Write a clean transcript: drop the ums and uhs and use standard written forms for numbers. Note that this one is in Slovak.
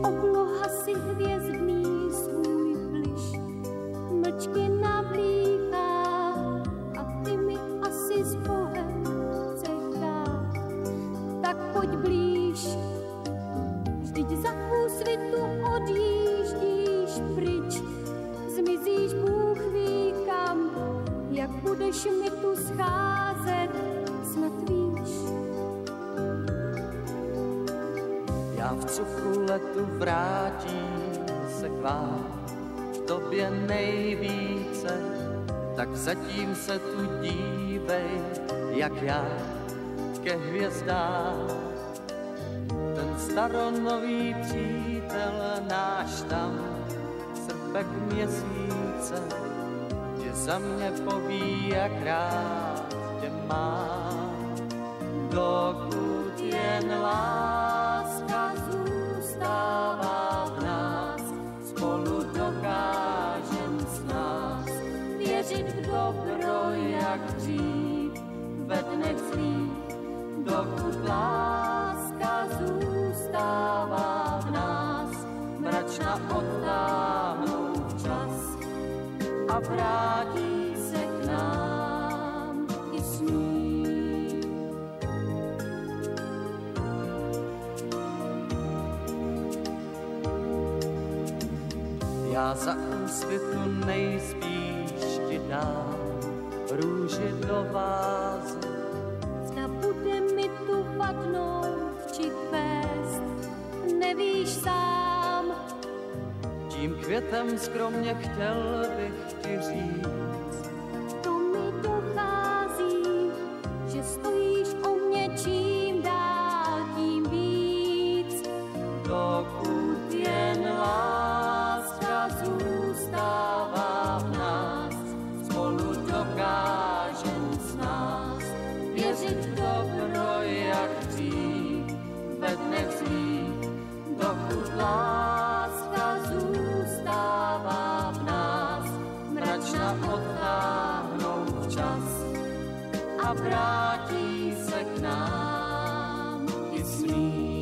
obloha si hvězdný svůj bliž mlčky navlíká a ty mi asi s Bohem chceš dát. Tak pojď blíž, vždyť za úsvitu odjíždíš pryč, zmizíš Bůh ví kam, jak budeš mi tu scházet, snad víš. Já v cuchu letu vrátím se k vám, k tobě nejvíce, tak zatím se tu dívej, jak já ke hvězdám. Ten staronový přítel náš tam, srpek měsíce, že za mě poví, jak rád tě mám. Dokud jen láska zůstává v nás, spolu dokážem s nás věřit v dobro, jak dřív ve dnech zlých. Dokud láska zůstává v nás, mračna odtáhnou včas a vrátí se k nám i sní. Já za úsvitu nejspíš ti dám růži do vázy. Zda bude mi tu padnout či kvést, nevíš sám. Tím květem skromně chtěl bych ti říct, To mi dochází, že stojíš o mě čím dál tím víc. dokud jen láska zůstává v nás, spolu dokážem s nás věřit v dobro, jak dřív ve dnech zlých. Dokud láska zůstává v nás, mračna odtáhnou včas a vrátí se k nám i smích.